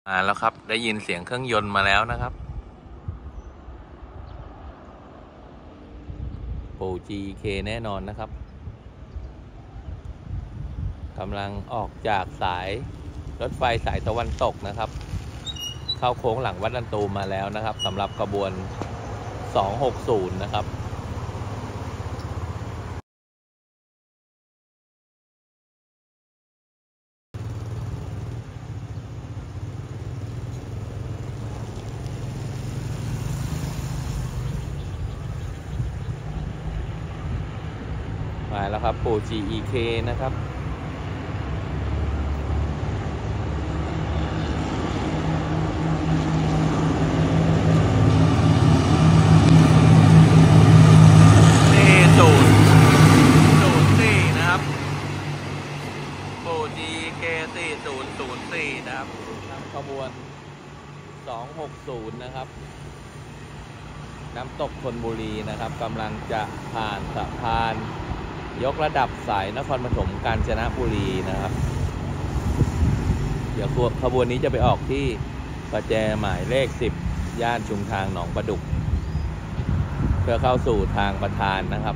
มาแล้วครับได้ยินเสียงเครื่องยนต์มาแล้วนะครับโปร GK แน่นอนนะครับกำลังออกจากสายรถไฟสายตะวันตกนะครับเข้าโค้งหลังวัดลันตูมมาแล้วนะครับสำหรับขบวน260นะครับมาแล้วครับโปร GK นะครับ4004นะครับโปร GK 4004นะครับนำขบวน260นะครับน้ำตกธนบุรีนะครับกำลังจะผ่านสะพานยกระดับสายนครปฐมกาญจนบุรีนะครับเดี๋ยวขบวนนี้จะไปออกที่ประแจหมายเลข10ย่านชุมทางหนองประดุกเพื่อเข้าสู่ทางประธานนะครับ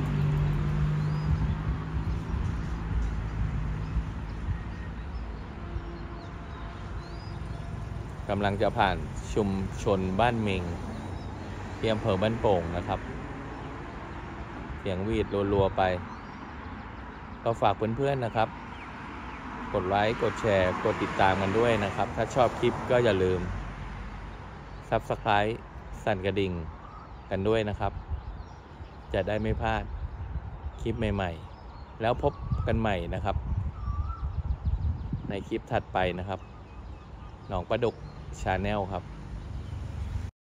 กำลังจะผ่านชุมชนบ้านเมงที่อำเภอบ้านโป่งนะครับเสียงวีดรัวๆไปก็ฝากเพื่อนๆนะครับกดไลค์กดแชร์กดติดตามกันด้วยนะครับถ้าชอบคลิปก็อย่าลืม Subscribe สั่นกระดิ่งกันด้วยนะครับจะได้ไม่พลาดคลิปใหม่ๆแล้วพบกันใหม่นะครับในคลิปถัดไปนะครับหนองประดุก Channel ครับ